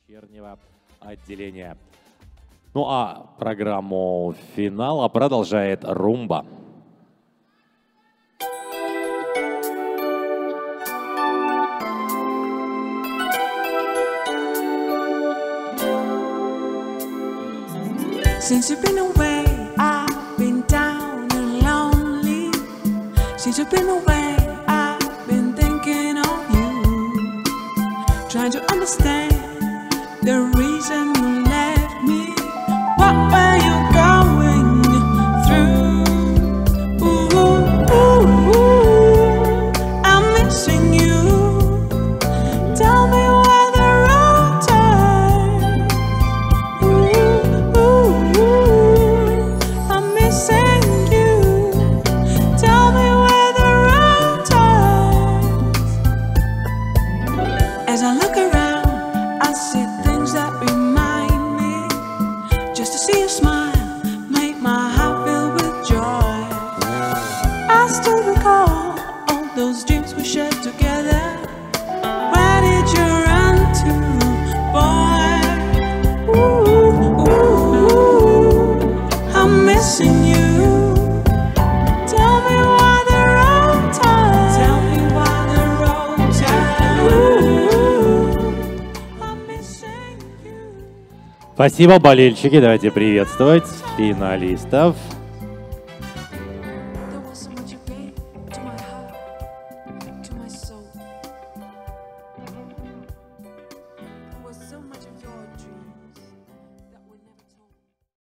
вечернего отделения. Ну а программу финала продолжает румба. Since you've been away, I've been down and lonely. Since you've been away, I've been thinking of you. Trying to understand the reason you left me. What were you going through? Ooh, ooh, ooh, I'm missing you. Tell me where the road turns. Ooh, ooh, ooh, I'm missing you. Tell me where the road turns. As I look around, I see things that remind me. Just to see you smile, make my heart fill with joy. I still recall all those dreams we shared together. Where did you run to, boy? Ooh, ooh, ooh, I'm missing you. Tell me why the road turns. Tell me why the road turns. Ooh, I'm missing you. Спасибо, болельщики. Давайте приветствовать финалистов.